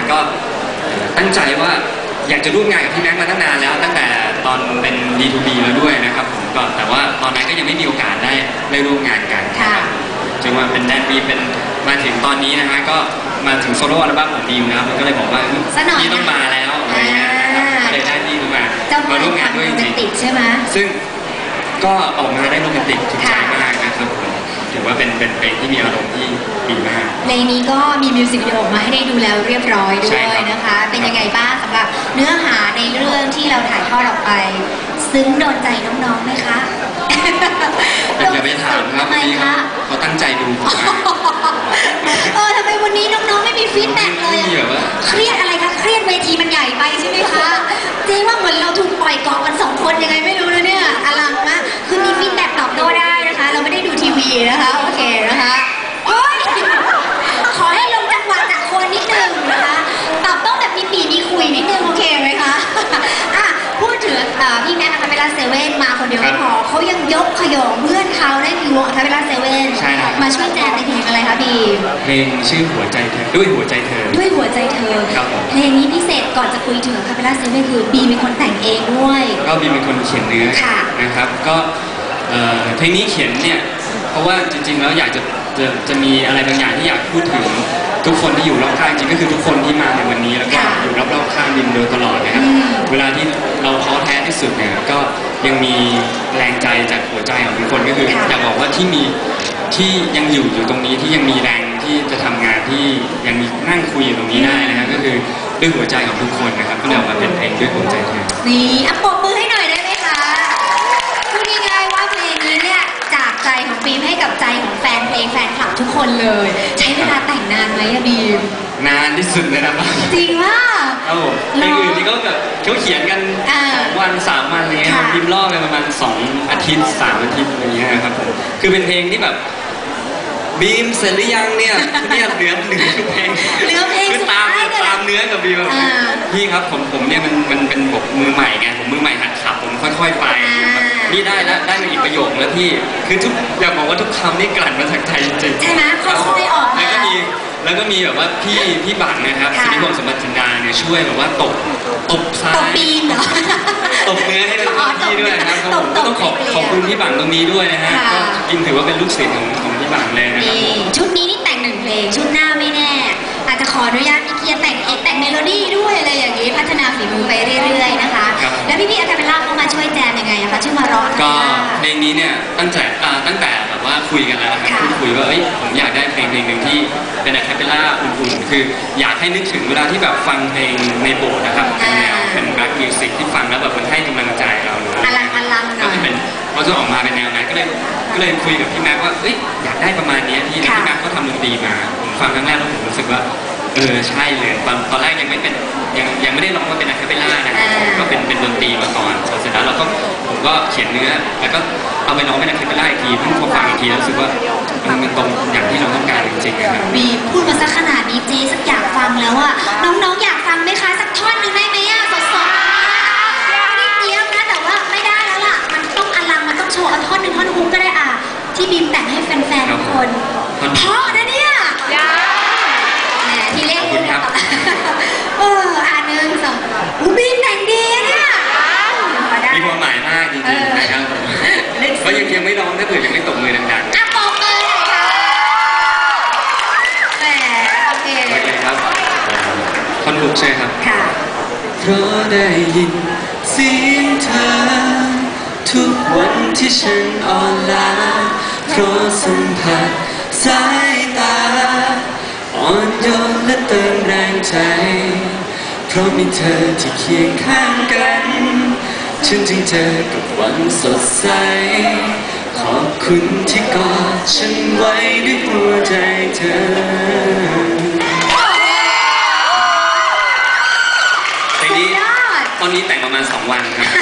ก็ตั้งใจว่าอยากจะร่วมงานกับพี่แม็กมาตั้งนานแล้วตั้งแต่ตอนเป็น D2B แล้วด้วยนะครับผมก็แต่ว่าตอนนั้นก็ยังไม่มีโอกาสได้ร่วมงานกันจนว่าเป็นแดนบีเป็นมาถึงตอนนี้นะฮะก็มาถึงโซโล่อัลบั้มของบีมนะครับก็เลยบอกว่าพี่ต้องมาแล้วอะไรเงี้ยก็เลยได้พี่มาร่วมงานด้วยจริงๆใช่ไหมซึ่งก็ออกมาได้โรแมนติกถูกใจมากนะครับถือว่าเป็นเพลงที่มีอารมณ์ที่ดีมากเพลงนี้ก็มีมิวสิกวิดีโอมาให้ได้ดูแล้วเรียบร้อยด้วยนะคะเป็นยังไงบ้างสำหรับเนื้อหาในเรื่องที่เราถ่ายทอดออกไปซึ้งโดนใจน้องๆไหมคะอย่าไปถามครับพี่เขาตั้งใจดูผมมากทำไมวันนี้น้องๆไม่มีฟีดแบ็กเลยเครียดอะไรคะเครียดเวทีมันใหญ่ไปใช่ไหมคะเจ๊ว่าเหมือนเราถูกปล่อยเกาะกัน2 คนยังไงไม่รู้นะเนี่ยอลังมากคือมีฟีดแบ็กตอบโต้ได้นะคะเราไม่ได้ดูทีวีนะคะโอเคนะคะขอให้ลงจังหวะจากคนนิดนึงนะคะตอบต้องแบบมีปีมีคุยนิดนึงโอเคไหมคะพูดถึงพี่แม็กอะคาเปล่าเซเว่นมาคนเดียวไม่พอเขายังยกขยงเพื่อนเขาได้มีวงอะคาเปล่าเซเว่นมาช่วยแจมในเพลงอะไรคะบีเพลงชื่อหัวใจเธอด้วยหัวใจเธอเพลงนี้พิเศษก่อนจะคุยถึงอะคาเปล่าเซเว่นคือบีเป็นคนแต่งเองด้วยก็บีเป็นคนเขียนเนื้อนะครับก็เพลงนี้เขียนเนี่ยเพราะว่าจริงๆแล้วอยากจะมีอะไรบางอย่างที่อยากพูดถึงทุกคนที่อยู่รอบข้างจริงก็คือทุกคนที่มาในวันนี้แล้วก็อยู่รอบๆข้างดินโดยตลอดนะครับเวลาที่เราท้อแท้ที่สุดเนี่ยก็ยังมีแรงใจจากหัวใจของทุกคนก็คืออยากบอกว่าที่ยังอยู่ตรงนี้ที่ยังมีแรงที่จะทำงานที่ยังมีนั่งคุยอยู่ตรงนี้ได้นะครับก็คือด้วยหัวใจของทุกคนนะครับก็เลยออกมาเป็นเพลงด้วยหัวใจเธอนี่ปรบมือให้หน่อยได้ไหมคะพูดง่ายๆว่าเพลงนี้เนี่ยจากใจของบีมให้กับใจของแฟนเพลงแฟนคลับทุกคนเลยใช้เวลาแต่งนานไหมอะบีมนานที่สุดเลยนะครับจริงว่าเพลงอื่นที่เขาแบบเขาเขียนกัน2 วัน3 วันอะไรเงี้ยบีมรอบไปประมาณ2 อาทิตย์3 อาทิตย์อะไรเงี้ยครับผมคือเป็นเพลงที่แบบบีมเสร็จหรือยังเนี่ยเหลือเพลงคือตามเนื้อกับบีมพี่ครับผมเนี่ยมันเป็นบทมือใหม่ไงผมมือใหม่หัดขับผมค่อยๆไปนี่ได้แล้วได้มาอีกประโยคแล้วพี่คืออยากบอกว่าทุกคำนี่กลั่นมาจากใจจริงใช่ไหมค่อยๆออกแล้วก็มีแบบว่าพี่บังนะครับสิริพงษ์สมบัติจินดาเนี่ยช่วยแบบว่าตบซ้ายตบบีมเหรอตบเนื้อให้เป็นพี่ด้วยนะครับก็ต้องขอบคุณพี่บังตรงนี้ด้วยนะฮะก็จริงถือว่าเป็นลูกศิษย์ของพี่บังเลยนะครับชุดนี้นี่แต่ง1 เพลงชุดหน้าไม่แน่อาจจะขออนุญาตพี่เคียร์แต่งเมโลดี้ด้วยอะไรอย่างนี้พัฒนาฝีมือไปเรื่อยๆนะคะแล้วพี่อะคาเปล่าเขามาช่วยแจมยังไงอะคะชื่อมาร้องก็เพลงนี้เนี่ยตั้งแต่แบบว่าคุยกันแล้วนะครับคุยว่าผมอยากได้เพลงหนึ่งที่เป็นอะคาเปล่าอุ่นๆคืออยากให้นึกถึงเวลาที่แบบฟังเพลงในโบสถ์นะครับเป็นแนวเป็นแบล็คมิวสิกที่ฟังแล้วแบบมันให้กำลังใจเราอลังก็จะเป็นเขาจะออกมาเป็นแนวนั้นก็เลยคุยกับพี่แม็กว่าอยากได้ประมาณนี้พี่แม็กเขาทำดนตรีมาผมฟังครั้งแรกแล้วผมรู้สึกว่าใช่เลยตอนแรกยังไม่ได้ร้องว่าเป็นอะคาเปล่านะครับก็เป็นดนตรีมาก่อนเสร็จแล้วผมก็เขียนเนื้อแล้วก็เอาไปร้องเป็นอะคาเปล่าอีกทีเพิ่งพอฟังอีกทีแล้วรู้สึกว่ามันตรงอย่างที่เราต้องการจริงๆนะครับบีพูดมาสักขนาดนี้เจ๊สักอยากฟังแล้วอะน้องๆอยากฟังไหมคะสักท่อนหนึ่งได้ไหมอะสดๆนิดเดียวนะแต่ว่าไม่ได้แล้วล่ะมันต้องอลังมันต้องโชว์ท่อน1 ท่อนฮุกก็ได้อะที่บีมแต่งให้แฟนๆทุกคนเพราะนะเนี่ยที่เล่นครับ 1 2บีมแต่งดีเนี่ยมีความหมายมากจริงๆนะครับก็ยังไม่ร้องถ้าเผื่อยังไม่ตบมือดังๆตบมือค่ะแหมโอเคครับท่อนฮุกใช่ครับค่ะเพราะได้ยินเสียงเธอทุกวันที่ฉันอ่อนล้าเพราะสัมผัสสายตาอ่อนโยนและเติมแรงใจเพราะมีเธอที่เคียงข้างกันฉันจึงเจอกับวันสดใสขอบคุณที่กอดฉันไว้ด้วยหัวใจเธอเพลงนี้ตอนนี้แต่งประมาณ2 วันครับ